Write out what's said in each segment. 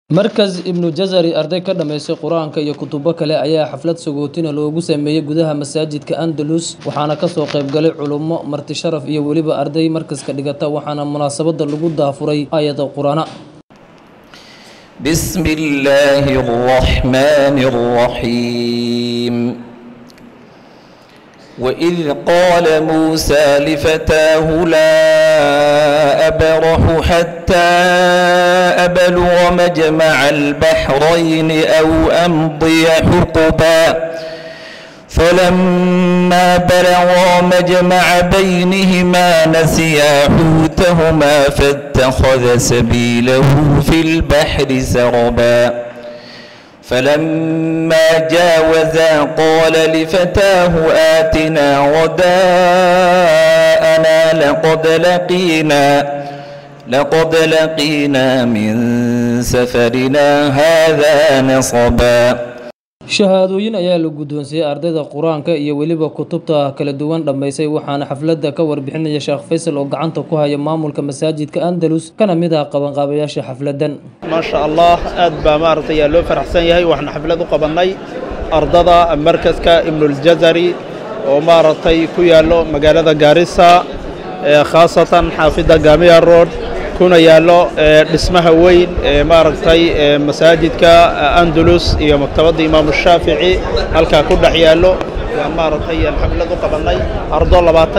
مركز ابن جزري أردي كدميسي قرآن كي كتب كلا أيا حفلة سجوتنا لوجو سمية جودها مساجد كأندلس وحنا كسو قيب قلع علماء مرت شرف يولي أردي مركز كدقتا وحنا مناسبة لوجودها فري آية القرآن. بسم الله الرحمن الرحيم. وإذ قال موسى لفتاه لا أبرح حتى أبلغ مجمع البحرين أو أمضي حقبا فلما بلغا مجمع بينهما نسيا حوتهما فاتخذ سبيله في البحر سربا فلما جاوزا قال لفتاه آتنا غداءنا لقد لقينا من سفرنا هذا نصبا. shahaadooyin ayaa la guddoonsiiyay ardayda quraanka iyo waliba kutubta kala duwan dhameysay waxaana xafladda ka warbixinaya Sheekh Faysal oo gacanta ku haya maamulka masaajidka Andalus kana mid ah qabanqaabayaasha xafladan. ما شاء الله aad baa maartay loo faraxsan yahay waxna xaflad u qabanay ardada markaska Ibn al-Jazari oo maartay ku yaalo magaalada Garissa khaasatan xaafida Gamia Road kuna yaalo dhismaha weyn maartay masaajidka Andalus iyo maktabada Imam Shafi'i halka ku dhax yaalo maartay xaflad u qabanay ardo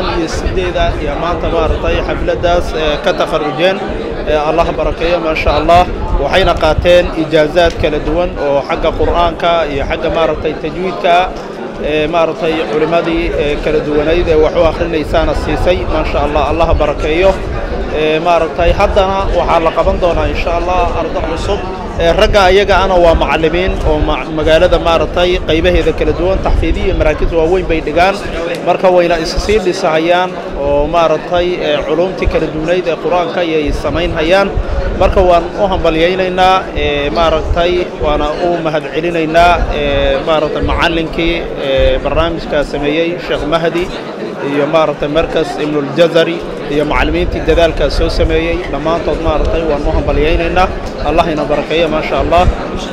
28 iyo maanta maartay xafladaas ka takharujeen الله بركيه ما شاء الله وحين قاتين إجازات كلا دوان وحق قرآن كا حق مارتي تجويد كا مارتي علماء كلا دوانيد وحو آخر لسان السيسي ما شاء الله الله بركيه مارتي حدنا وحالق بندونا إن شاء الله أرض عصب رجع يجا أنا ومعلمين ومجالات مارتي قيبه إذا كلا دوان تحفيظية مراكز ووين بيدجان مركب وين إسسير لسعيان ومارتي علومتي كلا دوانيد قرآن كا يسمين هيان مركب وان أهم بلييننا مارتي وانا مهد علينا مارت المعلم كي برنامج كسمية شيخ مهدي هي مارت مركز ابن الجزري هي معلمين تجدال كسو سمية لما أنت مارتي وان أهم بلييننا الله ينبركيه ما شاء الله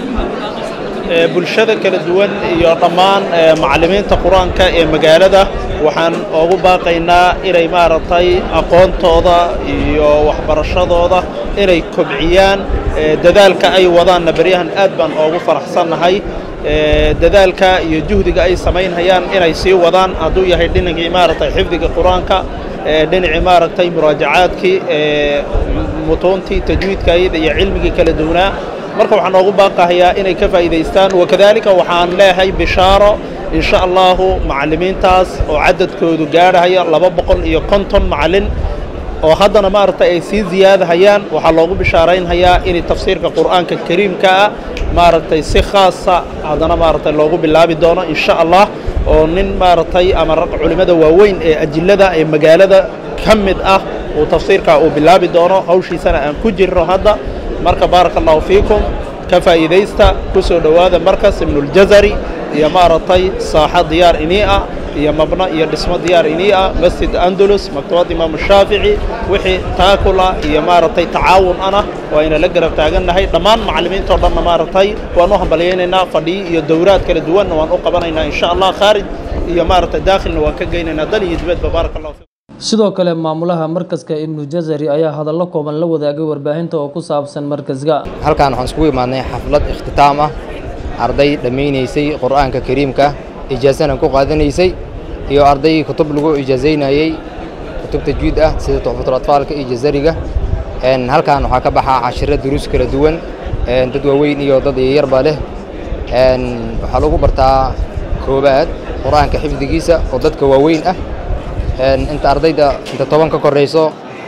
bulshada kala duwan iyo dhamaan macallimiinta quraanka ee magaalada waxaan ugu baaqaynaa inay maartay aqoontooda iyo waxbarashadooda inay kobciyaan dadaalka ay wadaan bariyahan aad baan ugu faraxsanahay dadaalka iyo juhdiga ay sameynayaan inay sii wadaan haduu yahay dhinacii maartay xifdiga quraanka dhinacii maartay muraajacaadkii mutoontii tajwiidka iyo cilmiga kala duwanaa marka waxaan ugu baaqayaa inay ka faa'iideystaan wakadalika waxaan leeyahay bishaaro in sha Allah macallimiintaas oo cadadkoodu gaaraya 250 macallin oo haddana maartay ay sii ziyaadayaan waxa loogu bishaaraynayaa in tafsiirka quraanka kariimka maartay si khaas ah haddana maartay loogu bilaabi doono in sha Allah oo nin maartay ama rag culimada waaweyn ee ajillada ee magaalada kamid ah oo tafsiirka uu bilaabi doono hawshiisana aan ku jirro hadda marka barakallahu fiikum ka faa'iideysta ku soo dhawaada markas Ibn al-Jazari iyo maartay saaxad diyaar ini'a iyo mabna iyo dhismo diyaar ini'a masjid Andalus maktabada Imam Shafi'i wixii taakula iyo maartay tacaawun ana waa ina la garab taaganahay dhamaan macallimiinta oo dhan maartay waan u hambalyeynaa fadhi iyo dowraad kala duwan waan u qabanaynaa insha Allah kharij iyo maartay daakhilna waan ka geynaynaa dal iyo dibad barakallahu sidoo kale maamulaha markaska Ibn Jazari ayaa hadallo kooban la wadaagay warbaahinta oo ku saabsan markaska halkaan waxaan isku imaadnay xaflad ikhtitaam ah arday dhameynaysay quraanka kariimka ijaasana ku qaadanaysay iyo arday kutub lagu ijaazeynayay kutub tajwiid ah sida tuhfatul atfaalka iyo jazariga halkaan waxa ka baxaa cashiro duruus kala duwan dad waaweyn iyo dad yar ba leh waxa lagu bartaa koobaad quraanka xifdigiisa oo dadka waaweyn ah انت ardayda inta 10 ka koreyso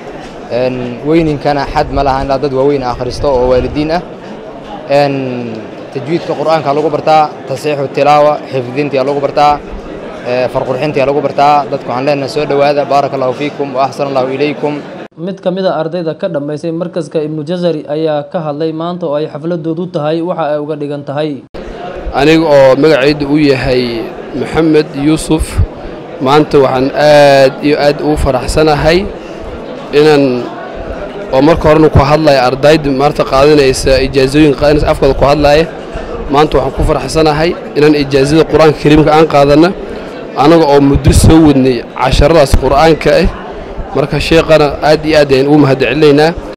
weyninkana xad ma laha dad waaweyn akhristo oo waalidiin ah tajwiidka quraanka lagu bartaa tasiixu tilaawa xifdinta lagu bartaa farqurxinta lagu bartaa dadku aan leenahay soo dhawaada barakallahu fiikum wa ahsanallahu ilaykum mid kamida ardayda ka dhameysay markaska Ibn Jazari ayaa ka hadlay maanta oo ay xafladoodu tahay waxa ay uga dhigan tahay aniga oo magacaydu u yahay Maxamed Yuusuf maanta waxaan aad iyo aad u faraxsanahay inaan oo marka horena ku hadlaya ardayda maarta qaadanaysa ijaazooyin qaadanaysa afkooda ku hadlaya maanta waxaan ku faraxsanahay inaan ijaazada quraanka kariimka aan qaadana anaga oo muddo soo wadnay casharadaas quraanka ah marka sheeqana aad iyo aad ayaan u mahadcelinaynaa